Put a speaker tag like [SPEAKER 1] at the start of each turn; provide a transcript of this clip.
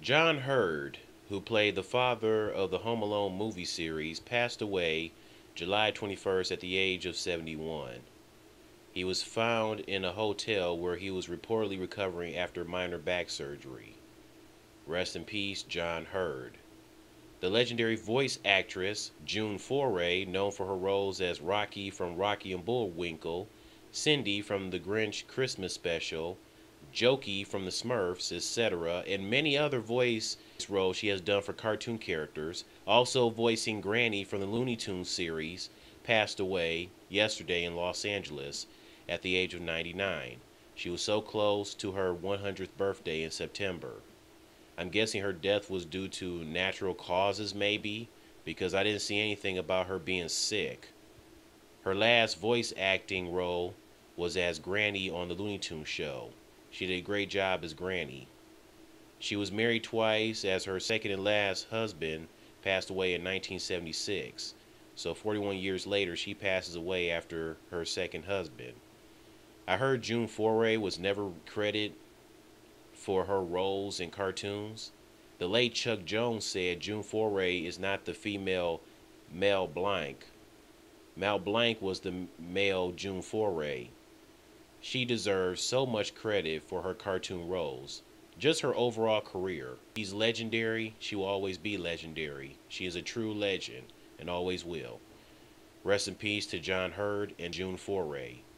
[SPEAKER 1] John Hurd, who played the father of the Home Alone movie series, passed away July 21st at the age of 71. He was found in a hotel where he was reportedly recovering after minor back surgery. Rest in peace, John Hurd. The legendary voice actress June Foray, known for her roles as Rocky from Rocky and Bullwinkle, Cindy from the Grinch Christmas Special, Jokey from the Smurfs, etc., and many other voice roles she has done for cartoon characters, also voicing Granny from the Looney Tunes series, passed away yesterday in Los Angeles at the age of 99. She was so close to her 100th birthday in September. I'm guessing her death was due to natural causes, maybe, because I didn't see anything about her being sick. Her last voice acting role was as Granny on the Looney Tunes show. She did a great job as Granny. She was married twice, as her second and last husband passed away in 1976. So 41 years later, she passes away after her second husband. I heard June Foray was never credited for her roles in cartoons. The late Chuck Jones said June Foray is not the female Mel Blanc. Mel Blanc was the male June Foray. She deserves so much credit for her cartoon roles. Just her overall career. She's legendary. She will always be legendary. She is a true legend and always will. Rest in peace to John Hurd and June Foray.